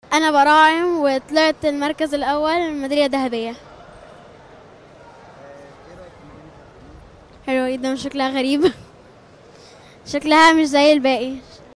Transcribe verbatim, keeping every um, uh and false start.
انا براعم وطلعت المركز الاول، ميداليه ذهبيه. حلوه جدا، شكلها غريب. شكلها مش زي الباقي.